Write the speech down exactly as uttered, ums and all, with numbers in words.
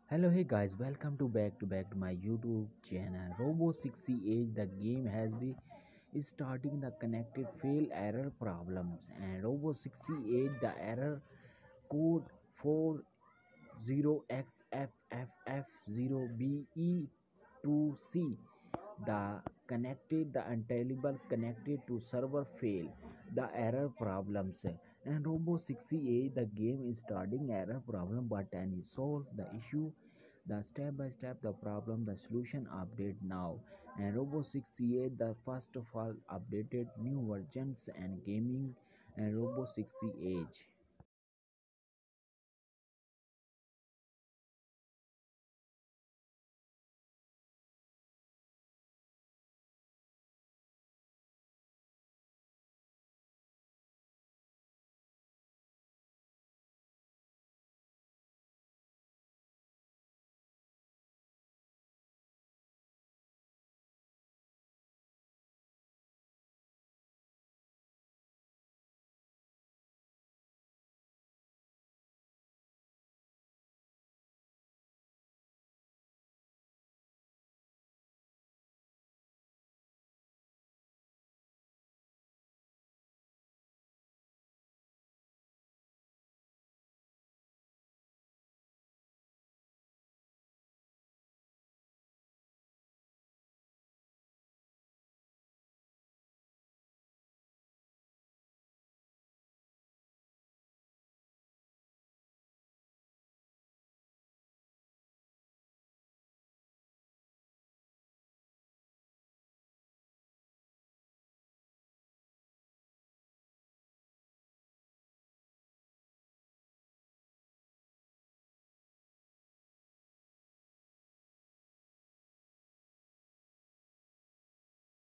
Hello, hey guys, welcome to back to back to my YouTube channel. Robo sixty-eight, the game has been is starting the connected fail error problems, and Robo sixty-eight, the error code four zero x f f f zero B E two C. The connected, the untellable connected to server fail, the error problems. And Robo sixty-eight, the game is starting error problem button is solve the issue, the step by step the problem, the solution update now. And Robo sixty-eight, the first of all updated new versions and gaming and Robo sixty-eight.